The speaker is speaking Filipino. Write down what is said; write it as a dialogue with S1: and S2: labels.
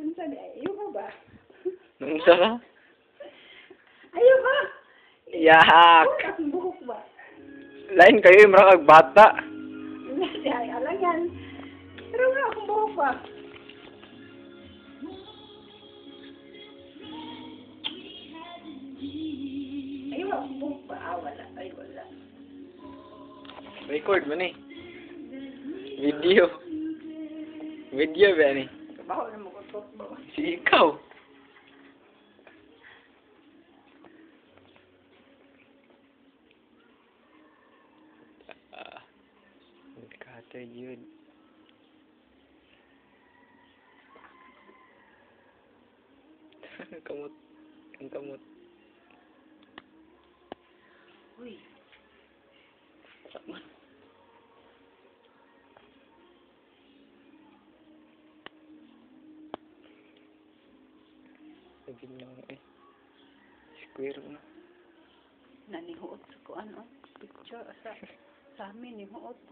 S1: Punsa di, ayaw ka ba?
S2: Nung ka?
S1: Ayaw ka?
S2: Yak!
S1: Ang buhok ba?
S2: Lain kayo yung mga bata.
S1: Ay, alam yan. Pero wala akong buhok ba? Ayaw akong buhok ba? Ah, wala. Ay, wala.
S2: Record mo ni. Video. Video ba ni?
S1: Kabaho na mo ko ba?
S2: Si ikaw. Kata yun. Ang kamot. Ang kamot.
S1: Uy.
S2: Sabi niyo square na.
S1: Nanihuot sa kuan o. Picture sa amin, nihuot.